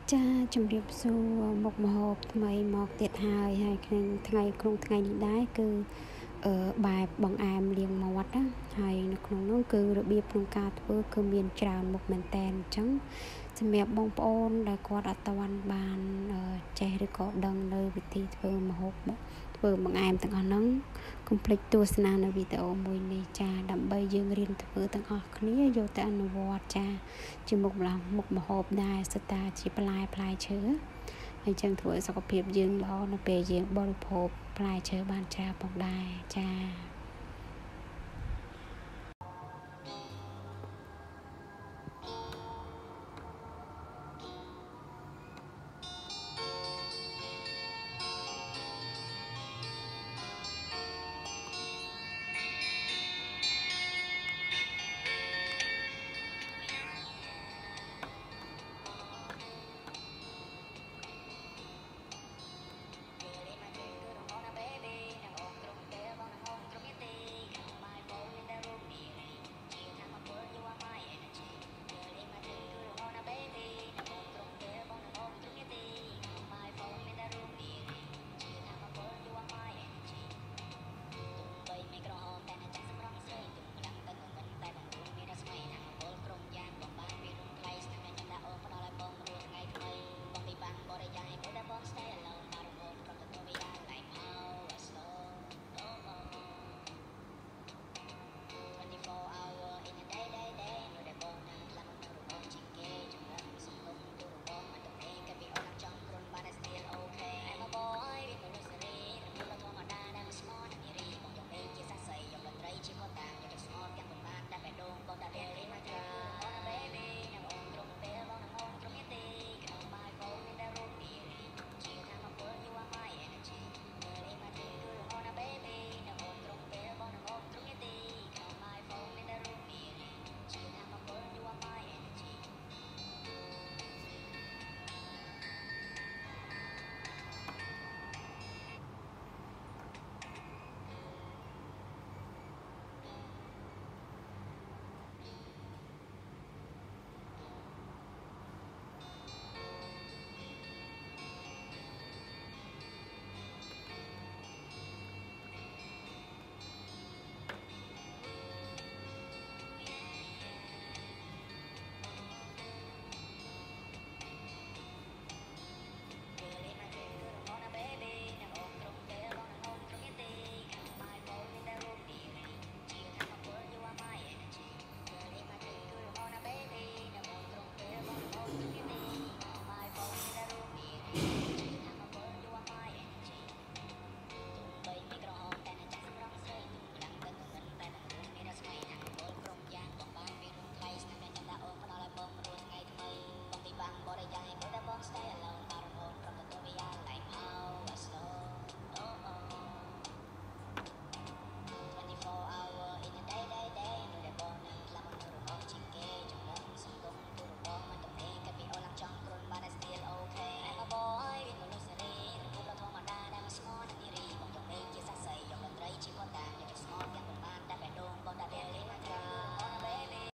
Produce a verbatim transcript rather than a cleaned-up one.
ចាជំរាបសួរមុខម្ហូបថ្មីមកទៀតហើយហើយក្នុងថ្ងៃក្នុងថ្ងៃនេះដែរគឺអឺបែបបង្អែមលៀងមាត់ណាហើយនៅក្នុងនោះគឺរបៀបក្នុងការធ្វើគឺមានច្រើនមុខមែនតែនអញ្ចឹងសម្រាប់បងប្អូនដែលគាត់អត់ទាន់បានចេះឬក៏ដឹងនៅវិធីធ្វើម្ហូបធ្វើបង្អែមទាំងអស់ហ្នឹងកុំភ្លេចទស្សនានៅវីដេអូមួយនេះចាដើម្បីយើងរៀនធ្វើទាំងអស់គ្នាយកទៅអនុវត្តចាជាមុខម្លងមុខម្ហូបដែរស្តាជាផ្លែផ្លែឈើហើយចឹងធ្វើឲ្យសុខភាពយើងល្អនៅពេលយើងបរិភោគផ្លែឈើបានច្រើនផងដែរចា